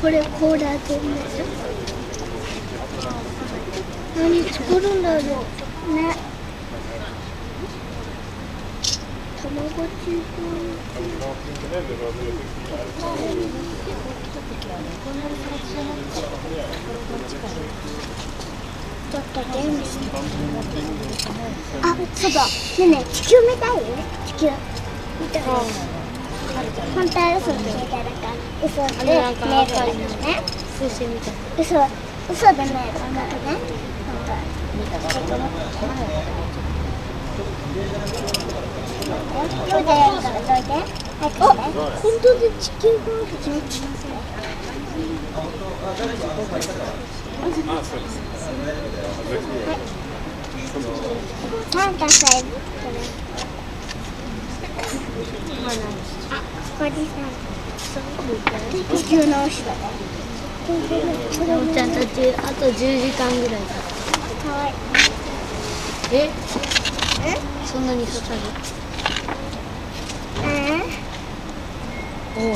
これコーラで何作るんだろうね。卵チーズちょっとゲームして。あ、そうだ。ねえねえ、地球みたいよね。地球みたい。本当は嘘みたいだから嘘で目がね。嘘みたい。嘘で目がね。どいてやるからどいて。あ、本当で地球があるじゃん。なんかさ、これさ、地球の後ろで。ちゃんとあと10時間ぐらいだ。かわいい。そんなに刺さる？おお。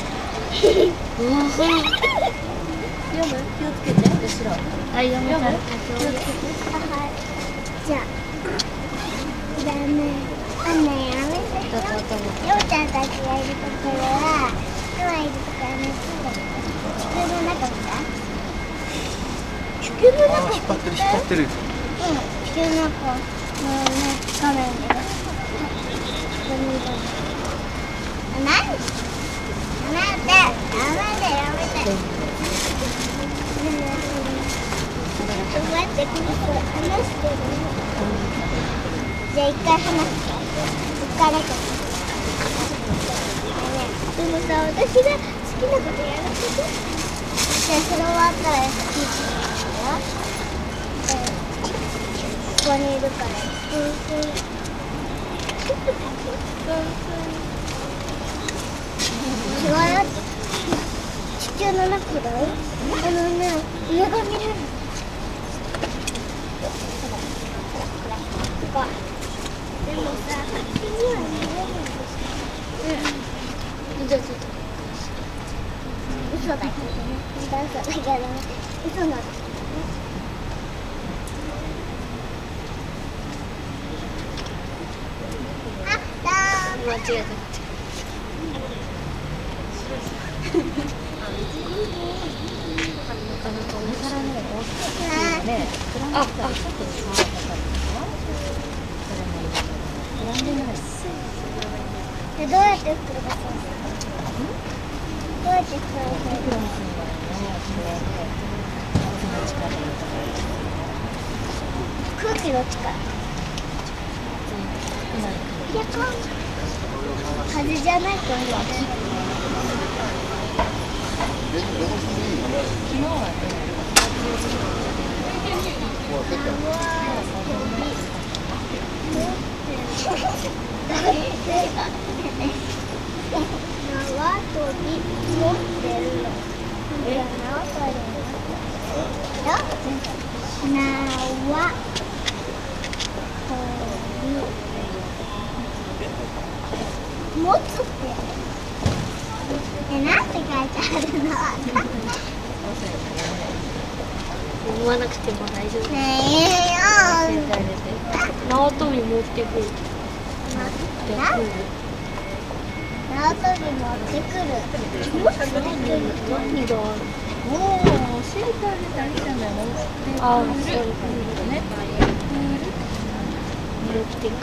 読む？気をつけて、後ろ。はい、読む。気をつけて。じゃあ。ダメ。やめて。ようちゃんたちがいるところは、今いるところはね、地球の中みたい？地球の中引っ張ってる。うん、地球の中のね、画面で。なんで？やめて。待って、この子話してる。じゃあ一回話して。一回だけ。でもさ、私が好きなことやらせて。じゃあそれ終わったら聞いてみよう。ここにいるから。違うよ。地球の中だよ。上が見れる。でもさ、あっちには見れるんですよ。じゃあちょっと嘘だけどね。嘘だけどね。嘘なんだけどね。あったー。間違えた。どうやって膨らませるの？どうやって膨らませるの？空気の力。風じゃないと思う。昨日はね。縄跳び持ってるの。持つってなんて書いてあるの？思わなくても大丈夫。縄跳び持ってくる。縄跳び持ってくる。何がある？おお、教えてあげたらいいじゃないの？ああ、そういうことね。持ってくる。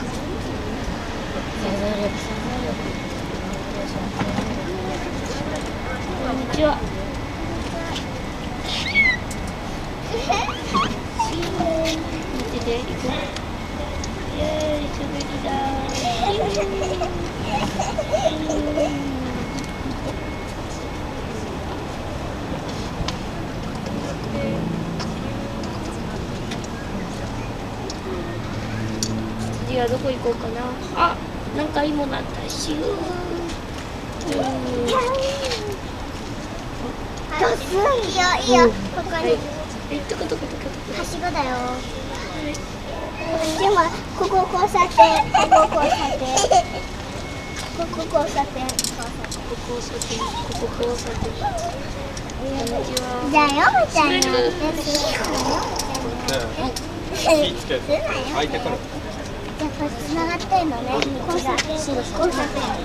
こんにちは。見てて、行く。イエーイ、滑りだ次はどこ行こうかな。あ、なんか芋なった。シュー。いいよ、ここに。はしごだよ。でも、ここ交差点、ここ交差点。ここ交差点、ここ交差点。ここ交差点。 じゃあ、ヨモちゃんやって。 気つけて。相手から。 じゃあ、これ繋がってんのね。交差点。そうです。交差点。はい。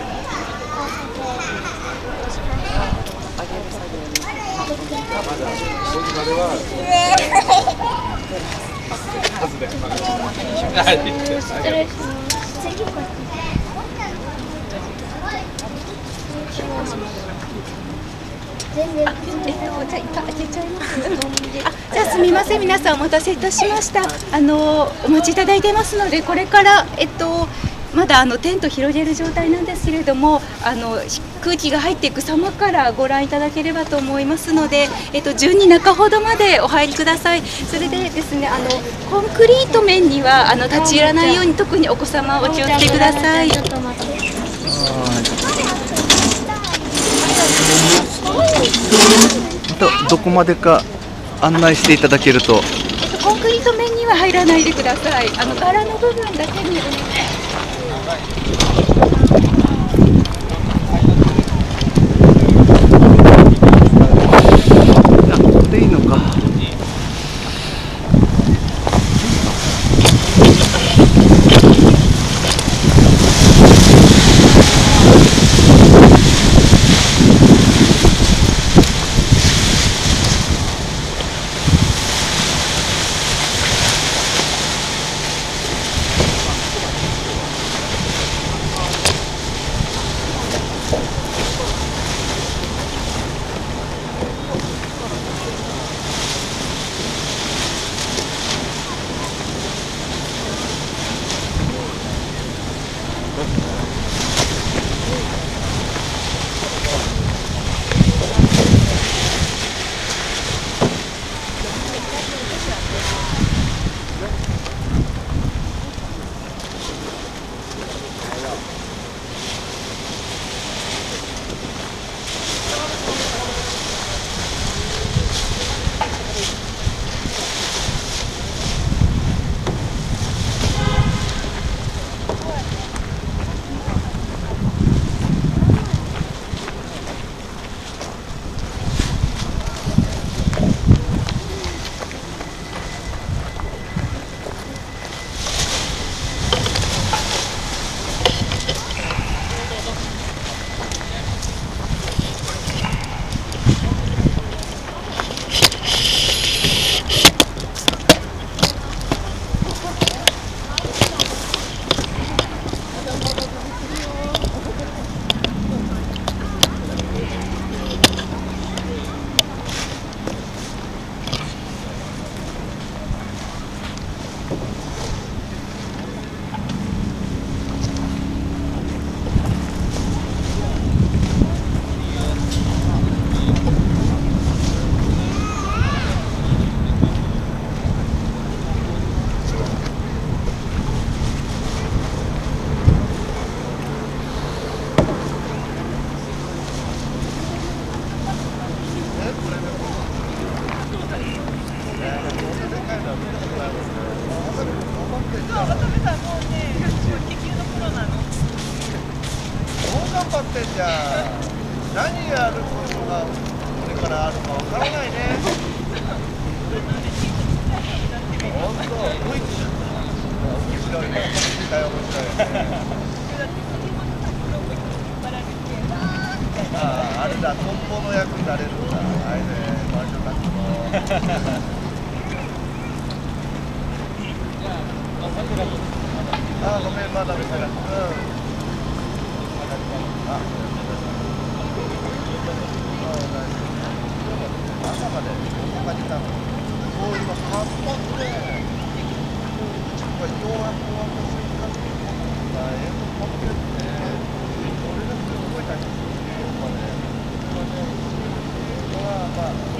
じゃあすみません、皆さんお待たせいたしました。お待ちいただいてますので、これからまだテント広げる状態なんですけれども、空気が入っていく様からご覧いただければと思いますので、12中ほどまでお入りください。それでですね、コンクリート面には立ち入らないように、特にお子様はお気をつけください。 どこまでか案内していただけると。 コンクリート面には入らないでください。柄の部分だけにお願いします。 これでいいのか。 じゃあ何やることがこれからあるかわからないね。本当、面白いね。絶対面白いね。あれだ、トンボの役になれるんだ。あれね、魔女たちの。ごめん、まだ見てない。朝までこんな感じだ。そう今葉っぱで、ようやく終わった瞬間に持ってって、これがすごい大変ですよね。まあ